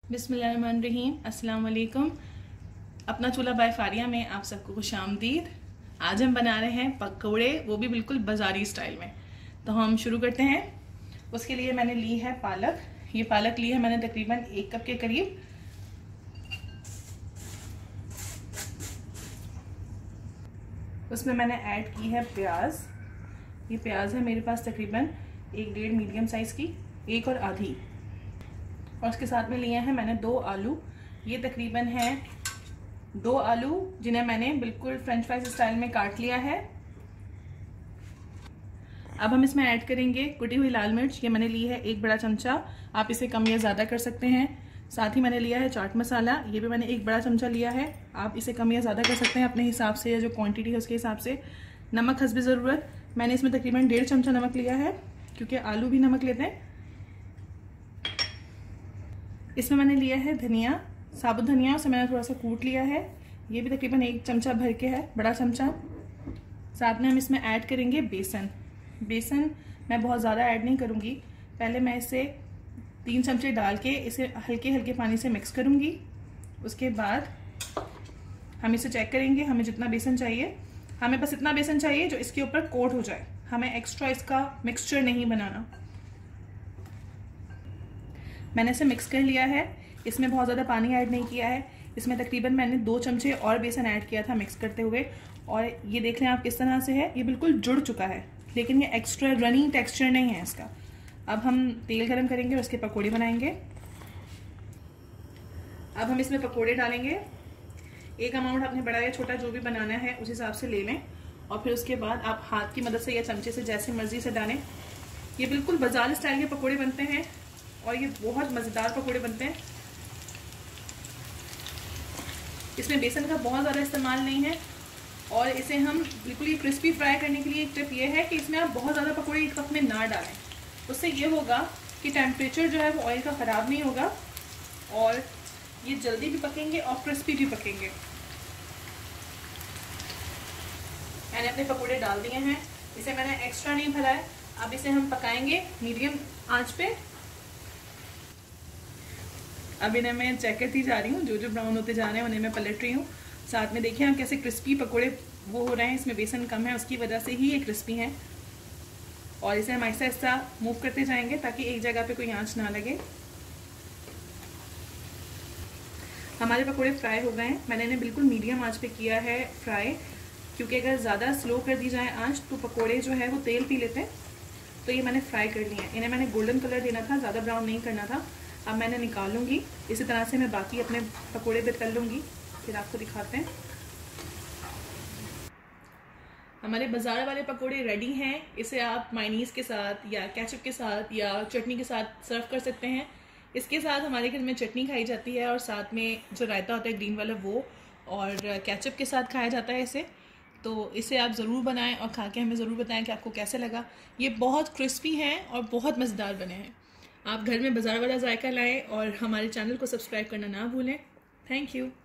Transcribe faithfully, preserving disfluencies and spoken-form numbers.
बिस्मिल्लाहिर्रहमानिर्रहीम, अस्सलाम वालेकुम। अपना चूल्हा बाय फारिया में आप सबको खुशामदीद। आज हम बना रहे हैं पकौड़े, वो भी बिल्कुल बाज़ारी स्टाइल में। तो हम शुरू करते हैं। उसके लिए मैंने ली है पालक। ये पालक ली है मैंने तकरीबन एक कप के करीब। उसमें मैंने ऐड की है प्याज। ये प्याज है मेरे पास तकरीबन एक डेढ़ मीडियम साइज़ की, एक और आधी। और उसके साथ में लिए हैं मैंने दो आलू। ये तकरीबन है दो आलू जिन्हें मैंने बिल्कुल फ्रेंच फ्राइज स्टाइल में काट लिया है। अब हम इसमें ऐड करेंगे कुटी हुई लाल मिर्च। ये मैंने ली है एक बड़ा चमचा, आप इसे कम या ज़्यादा कर सकते हैं। साथ ही मैंने लिया है चाट मसाला, ये भी मैंने एक बड़ा चमचा लिया है, आप इसे कम या ज़्यादा कर सकते हैं अपने हिसाब से या जो क्वांटिटी है उसके हिसाब से। नमक हस्बे ज़रूरत, मैंने इसमें तकरीबन डेढ़ चमचा नमक लिया है क्योंकि आलू भी नमक लेते हैं। इसमें मैंने लिया है धनिया, साबुत धनिया, उसे मैंने थोड़ा सा कूट लिया है। ये भी तकरीबन एक चमचा भर के है, बड़ा चमचा। साथ में हम इसमें ऐड करेंगे बेसन। बेसन मैं बहुत ज़्यादा ऐड नहीं करूँगी, पहले मैं इसे तीन चमचे डाल के इसे हल्के हल्के पानी से मिक्स करूँगी। उसके बाद हम इसे चेक करेंगे हमें जितना बेसन चाहिए। हमें बस इतना बेसन चाहिए जो इसके ऊपर कोट हो जाए, हमें एक्स्ट्रा इसका मिक्सचर नहीं बनाना। मैंने इसे मिक्स कर लिया है, इसमें बहुत ज़्यादा पानी ऐड नहीं किया है। इसमें तकरीबन मैंने दो चमचे और बेसन ऐड किया था मिक्स करते हुए। और ये देख लें आप किस तरह से है, ये बिल्कुल जुड़ चुका है, लेकिन ये एक्स्ट्रा रनी टेक्सचर नहीं है इसका। अब हम तेल गरम करेंगे और उसके पकोड़े बनाएंगे। अब हम इसमें पकोड़े डालेंगे। एक अमाउंट आपने बड़ा या छोटा जो भी बनाना है उस हिसाब से ले लें और फिर उसके बाद आप हाथ की मदद से या चमचे से जैसे मर्जी से डालें। ये बिल्कुल बाजार स्टाइल के पकोड़े बनते हैं और ये बहुत मज़ेदार पकोड़े बनते हैं। इसमें बेसन का बहुत ज़्यादा इस्तेमाल नहीं है और इसे हम बिल्कुल ये क्रिस्पी फ्राई करने के लिए एक टिप ये है कि इसमें आप बहुत ज़्यादा पकोड़े एक वक्त में ना डालें। उससे ये होगा कि टेम्परेचर जो है वो ऑयल का ख़राब नहीं होगा और ये जल्दी भी पकेंगे और क्रिस्पी भी पकेंगे। मैंने अपने पकोड़े डाल दिए हैं, इसे मैंने एक्स्ट्रा नहीं भरा है। अब इसे हम पकाएंगे मीडियम आंच पे। अब इन्हें मैं चेक करती जा रही हूँ, जो जो ब्राउन होते जा रहे हैं उन्हें मैं पलट रही हूँ। साथ में देखिए हम कैसे क्रिस्पी पकोड़े वो हो रहे हैं, इसमें बेसन कम है उसकी वजह से ही ये क्रिस्पी हैं। और इसे हम आहिस्ता आहिस्ता मूव करते जाएंगे ताकि एक जगह पे कोई आंच ना लगे। हमारे पकोड़े फ्राई हो गए हैं। मैंने इन्हें बिल्कुल मीडियम आंच पे किया है फ्राई, क्योंकि अगर ज़्यादा स्लो कर दी जाए आंच तो पकोड़े जो है वो तेल पी लेते हैं। तो ये मैंने फ्राई कर लिए हैं, इन्हें मैंने गोल्डन कलर देना था, ज़्यादा ब्राउन नहीं करना था। अब मैंने निकाल लूँगी, इसी तरह से मैं बाकी अपने पकोड़े भी तल लूँगी, फिर आपको दिखाते हैं। हमारे बाजार वाले पकोड़े रेडी हैं। इसे आप मायनीज़ के साथ या केचप के साथ या चटनी के साथ सर्व कर सकते हैं। इसके साथ हमारे घर में चटनी खाई जाती है और साथ में जो रायता होता है ग्रीन वाला वो, और केचप के साथ खाया जाता है इसे। तो इसे आप ज़रूर बनाएं और खा के हमें ज़रूर बताएं कि आपको कैसे लगा। ये बहुत क्रिस्पी हैं और बहुत मज़ेदार बने हैं। आप घर में बाजार वाला जायका लाएं और हमारे चैनल को सब्सक्राइब करना ना भूलें। Thank you.